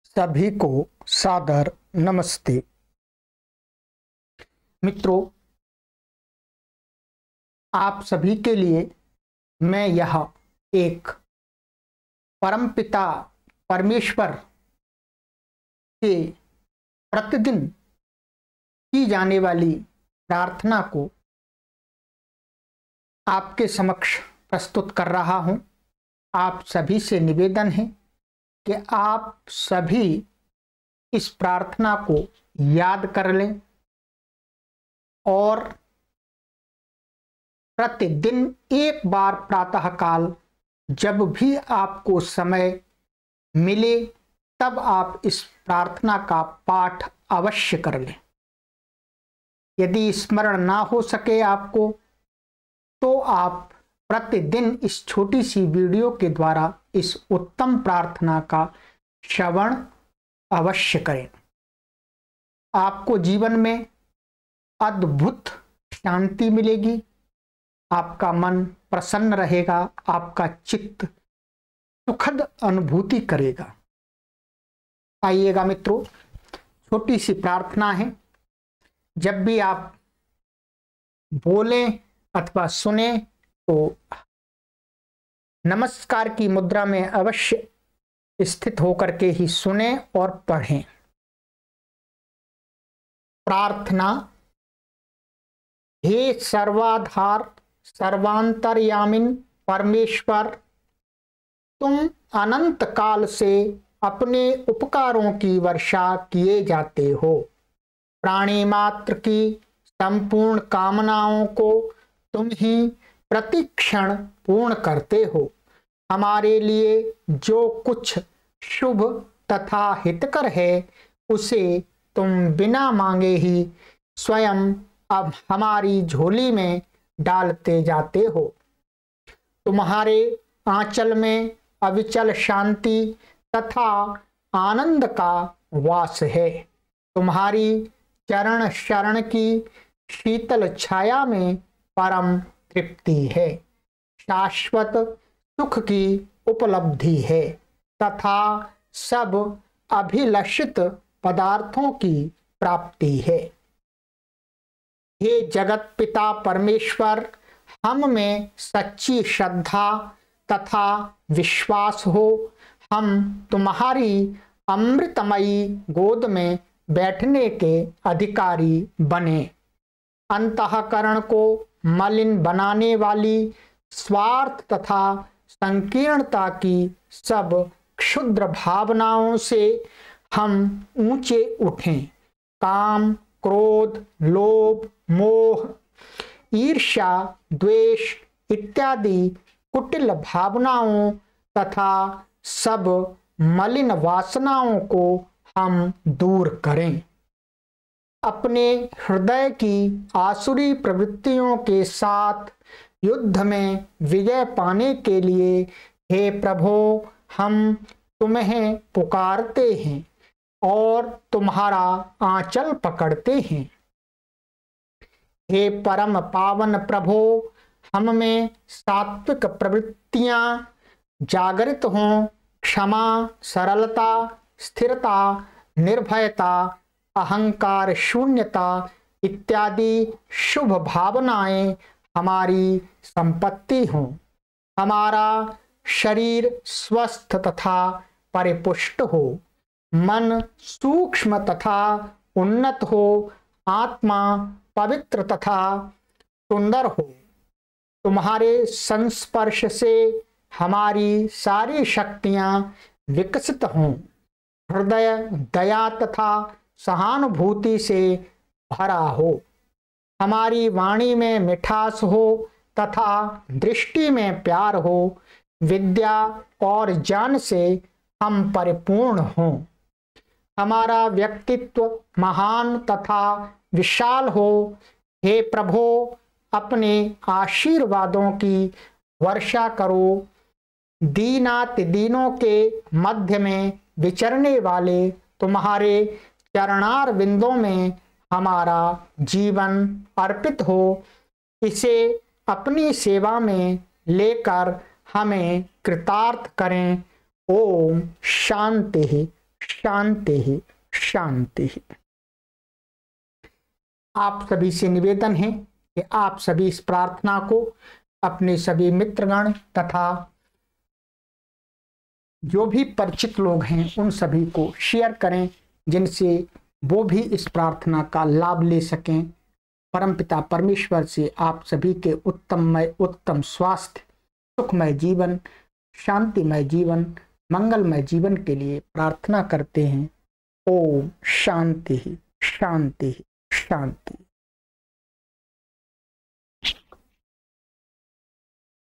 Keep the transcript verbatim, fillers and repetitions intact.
सभी को सादर नमस्ते। मित्रों, आप सभी के लिए मैं यह एक परमपिता परमेश्वर के प्रतिदिन की जाने वाली प्रार्थना को आपके समक्ष प्रस्तुत कर रहा हूं। आप सभी से निवेदन है कि आप सभी इस प्रार्थना को याद कर लें और प्रतिदिन एक बार प्रातःकाल जब भी आपको समय मिले तब आप इस प्रार्थना का पाठ अवश्य कर लें। यदि स्मरण ना हो सके आपको तो आप प्रतिदिन इस छोटी सी वीडियो के द्वारा इस उत्तम प्रार्थना का श्रवण अवश्य करें। आपको जीवन में अद्भुत शांति मिलेगी, आपका मन प्रसन्न रहेगा, आपका चित्त सुखद अनुभूति करेगा। आइएगा मित्रों, छोटी सी प्रार्थना है। जब भी आप बोलें अथवा सुने तो नमस्कार की मुद्रा में अवश्य स्थित होकर के ही सुने और पढ़ें। प्रार्थना। हे सर्वाधार सर्वांतर्यामिन परमेश्वर, तुम अनंत काल से अपने उपकारों की वर्षा किए जाते हो। प्राणी मात्र की संपूर्ण कामनाओं को तुम ही प्रतिक्षण पूर्ण करते हो। हमारे लिए जो कुछ शुभ तथा हितकर है उसे तुम बिना मांगे ही स्वयं अब हमारी झोली में डालते जाते हो। तुम्हारे आंचल में अविचल शांति तथा आनंद का वास है। तुम्हारी चरण शरण की शीतल छाया में परम तृप्ति है, शाश्वत सुख की उपलब्धि है तथा सब अभिलषित पदार्थों की प्राप्ति है। हे जगत पिता परमेश्वर, हम में सच्ची श्रद्धा तथा विश्वास हो। हम तुम्हारी अमृतमयी गोद में बैठने के अधिकारी बने। अंतःकरण को मलिन बनाने वाली स्वार्थ तथा संकीर्णता की सब क्षुद्र भावनाओं से हम ऊंचे उठें। काम, क्रोध, लोभ, मोह, ईर्ष्या, द्वेष इत्यादि कुटिल भावनाओं तथा सब मलिन वासनाओं को हम दूर करें। अपने हृदय की आसुरी प्रवृत्तियों के साथ युद्ध में विजय पाने के लिए हे प्रभु, हम तुम्हें पुकारते हैं और तुम्हारा आंचल पकड़ते हैं। हे परम पावन प्रभु, हम में सात्विक प्रवृत्तियां जागृत हों। क्षमा, सरलता, स्थिरता, निर्भयता, अहंकार शून्यता इत्यादि शुभ भावनाएं हमारी संपत्ति हों। हमारा शरीर स्वस्थ तथा परिपुष्ट हो, मन सूक्ष्म तथा उन्नत हो, आत्मा पवित्र तथा सुंदर हो। तुम्हारे संस्पर्श से हमारी सारी शक्तियां विकसित हों। हृदय दया तथा सहानुभूति से भरा हो। हमारी वाणी में मिठास हो तथा दृष्टि में प्यार हो। विद्या और ज्ञान से हम परिपूर्ण हों। हमारा व्यक्तित्व महान तथा विशाल हो। हे प्रभु, अपने आशीर्वादों की वर्षा करो। दीनाति दीनों के मध्य में विचरने वाले तुम्हारे चरणार बिंदों में हमारा जीवन अर्पित हो। इसे अपनी सेवा में लेकर हमें कृतार्थ करें। ओम शांति शांति ही शांति ही। आप सभी से निवेदन है कि आप सभी इस प्रार्थना को अपने सभी मित्रगण तथा जो भी परिचित लोग हैं उन सभी को शेयर करें, जिनसे वो भी इस प्रार्थना का लाभ ले सकें। परमपिता परमेश्वर से आप सभी के उत्तममय उत्तम स्वास्थ्य, सुखमय जीवन, शांतिमय जीवन, मंगलमय जीवन के लिए प्रार्थना करते हैं। ओम शांति शांति शांति।